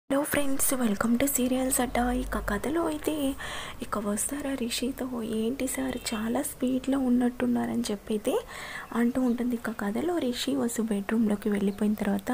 Hello friends, welcome to serials అడ్డా. ఇక కథలో అయితే వస్తారా రిషితో ఏంటి సార్ చాలా స్పీడ్లో ఉన్నట్టున్నారని చెప్పి అయితే అంటూ ఉంటుంది. ఇక కథలో రిషి వసు బెడ్రూమ్లోకి వెళ్ళిపోయిన తర్వాత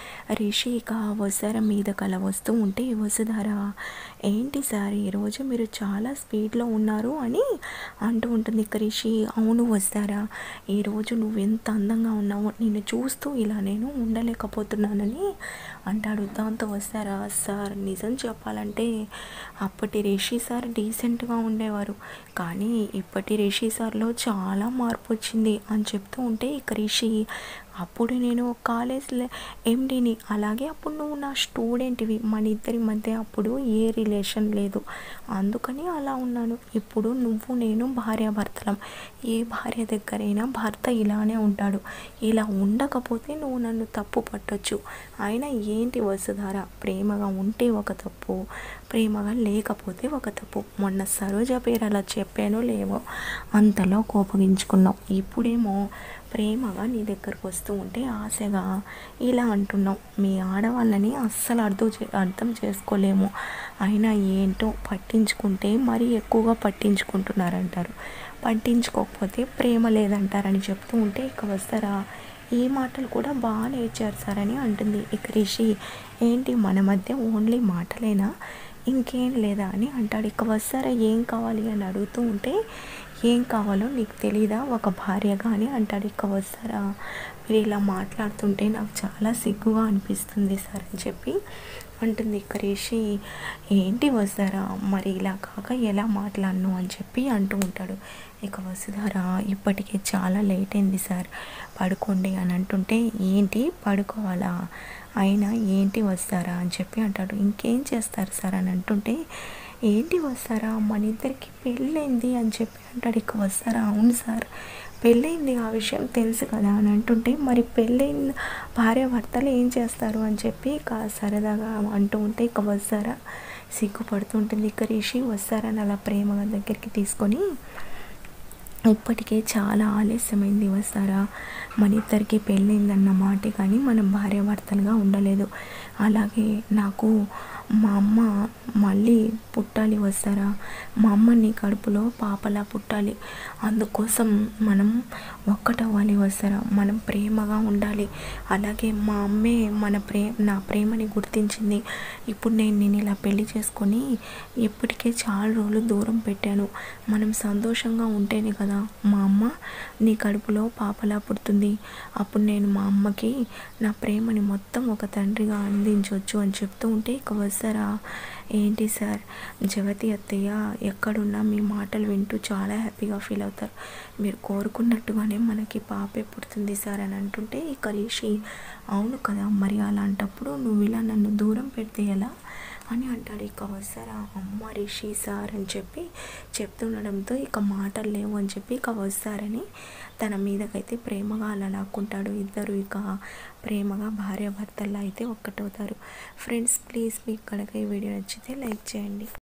రిషి వస్తారా మీద కల వస్తూ ఉంటే వసుధార ఏంటి సార్ ఈరోజు మీరు చాలా స్పీడ్లో ఉన్నారు అని అంటూ ఉంటుంది. ఇక రిషి అవును వస్తారా, ఈరోజు నువ్వు ఎంత అందంగా ఉన్నావో నిన్ను చూస్తూ ఇలా నేను ఉండలేకపోతున్నానని అంటాడు. దాంతో వస్తారా సార్ నిజం చెప్పాలంటే అప్పటి రిషి సార్ డీసెంట్గా ఉండేవారు, కానీ ఇప్పటి రిషి సార్లో చాలా మార్పు వచ్చింది అని చెప్తూ ఉంటే ఇక రిషి అప్పుడు నేను కాలేజ్లో ఎండీని, అలాగే అప్పుడు నువ్వు నా స్టూడెంట్వి, మన ఇద్దరి మధ్య అప్పుడు ఏ రిలేషన్ లేదు, అందుకని అలా ఉన్నాను. ఇప్పుడు నువ్వు నేను భార్యాభర్తలం, ఏ భార్య దగ్గరైనా భర్త ఇలానే ఉంటాడు, ఇలా ఉండకపోతే నువ్వు నన్ను తప్పు పట్టొచ్చు. అయినా ఏంటి వసుధార, ప్రేమగా ఉంటే ఒక తప్పు, ప్రేమగా లేకపోతే ఒక తప్పు. మొన్న సరోజ పేరు అలా చెప్పానో లేవో అంతలో కోపగించుకున్నావు, ఇప్పుడేమో ప్రేమగా నీ దగ్గరకు వస్తూ ఉంటే ఆశగా ఇలా అంటున్నావు. మీ ఆడవాళ్ళని అస్సలు అర్థం చేసుకోలేము, అయినా ఏంటో పట్టించుకుంటే మరీ ఎక్కువగా పట్టించుకుంటున్నారంటారు, పట్టించుకోకపోతే ప్రేమ లేదంటారని చెప్తూ ఉంటే ఇక వస్తారా ఈ మాటలు కూడా బాగా నేర్చారు సార్ అని అంటుంది. ఇక రిషి ఏంటి మన మధ్య ఓన్లీ మాటలేనా, ఇంకేం లేదా అని అంటాడు. ఇక వస్తారా ఏం కావాలి అని అడుగుతూ ఉంటే ఏం కావాలో నీకు తెలీదా ఒక భార్యగా అని అంటాడు. ఇక వస్తారా మీరు ఇలా మాట్లాడుతుంటే నాకు చాలా సిగ్గుగా అనిపిస్తుంది సార్ అని చెప్పి అంటుంది. ఇక రిషి ఏంటి వస్తారా మరి ఇలా కాక ఎలా మాట్లాడను అని చెప్పి అంటూ ఉంటాడు. ఇక వసుధార ఇప్పటికే చాలా లేట్ అయింది సార్, పడుకోండి అని అంటుంటే ఏంటి పడుకోవాలా, అయినా ఏంటి వస్తారా అని చెప్పి అంటాడు. ఇంకేం చేస్తారు సార్ అని అంటుంటే ఏంటి వస్తారా మన ఇద్దరికి పెళ్ళైంది అని చెప్పి అంటాడు. ఇక వస్తారా అవును సార్ పెళ్ళైంది, ఆ విషయం తెలుసు కదా అని అంటుంటే మరి పెళ్ళైన భార్యాభర్తలు ఏం చేస్తారు అని చెప్పి ఇక సరదాగా అంటూ ఉంటే ఇక వస్తారా సిగ్గుపడుతుంటుంది. ఇక రిషి వస్తారని అలా ప్రేమగా దగ్గరికి తీసుకొని ఇప్పటికే చాలా ఆలస్యమైంది వస్తారా, మన ఇద్దరికి పెళ్ళైందన్న మాటే కానీ మనం భార్యాభర్తలుగా ఉండలేదు, అలాగే నాకు మా అమ్మ మళ్ళీ పుట్టాలి వస్తారా, మా అమ్మ నీ కడుపులో పాపలా పుట్టాలి, అందుకోసం మనం ఒక్కటవ్వాలి వస్తారా, మనం ప్రేమగా ఉండాలి, అలాగే మా అమ్మే నా ప్రేమని గుర్తించింది, ఇప్పుడు నేను ఇలా పెళ్లి చేసుకొని ఇప్పటికే చాలా రోజులు దూరం పెట్టాను, మనం సంతోషంగా ఉంటేనే కదా మా అమ్మ నీ కడుపులో పాపలా పుడుతుంది, అప్పుడు నేను మా అమ్మకి నా ప్రేమని మొత్తం ఒక తండ్రిగా అందించవచ్చు అని చెప్తూ ఉంటే ఇక వస్తారా ఏంటి సార్ జగతి అత్తయ్య ఎక్కడున్నా మీ మాటలు వింటూ చాలా హ్యాపీగా ఫీల్ అవుతారు, మీరు కోరుకున్నట్టుగానే మనకి పాపే పుడుతుంది సార్ అని అంటుంటే ఇక రిషి అవును కదా మరి అలాంటప్పుడు నువ్వు ఇలా నన్ను దూరం పెడితే ఎలా అని అంటాడు. ఇక వస్తారా అమ్మ రిషి సార్ అని చెప్పి చెప్తుండడంతో ఇక మాటలు లేవు అని చెప్పి ఇక వస్తారని తన మీదకైతే ప్రేమగా అలా లాక్కుంటాడు. ఇద్దరు ఇక ప్రేమగా భార్యాభర్తల్లో అయితే ఒక్కటవుతారు. ఫ్రెండ్స్ ప్లీజ్ మీకు కనుక ఈ వీడియో నచ్చితే లైక్ చేయండి.